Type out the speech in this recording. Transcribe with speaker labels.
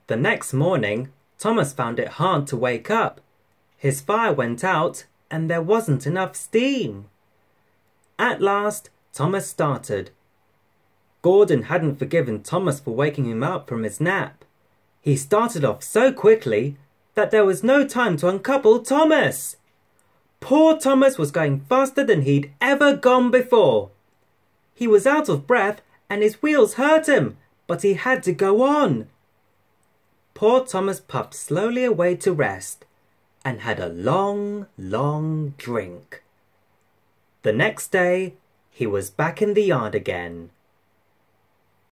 Speaker 1: The next morning, Thomas found it hard to wake up. His fire went out and there wasn't enough steam. At last, Thomas started. Gordon hadn't forgiven Thomas for waking him up from his nap. He started off so quickly that there was no time to uncouple Thomas. Poor Thomas was going faster than he'd ever gone before. He was out of breath and his wheels hurt him, but he had to go on. Poor Thomas puffed slowly away to rest and had a long, long drink. The next day, he was back in the yard again.